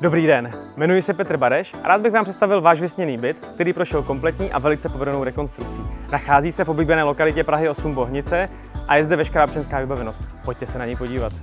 Dobrý den, jmenuji se Petr Bareš a rád bych vám představil váš vysněný byt, který prošel kompletní a velice povedenou rekonstrukcí. Nachází se v oblíbené lokalitě Prahy 8 Bohnice a je zde veškerá občanská vybavenost. Pojďte se na něj podívat.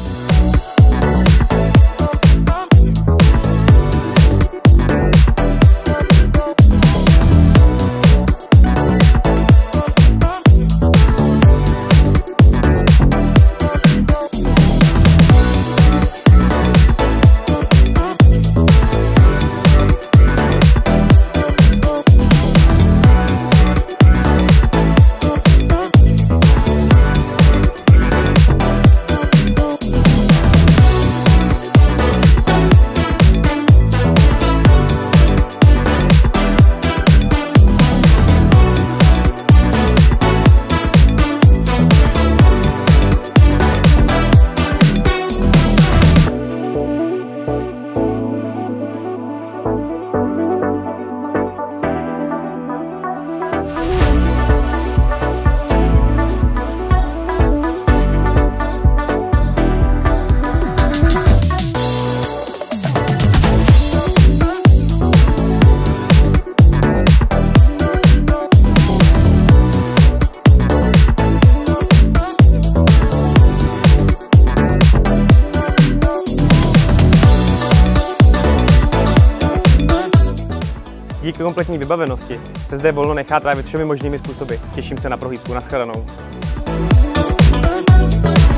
Díky kompletní vybavenosti se zde volno nechá trávit všemi možnými způsoby. Těším se na prohlídku. Naschledanou.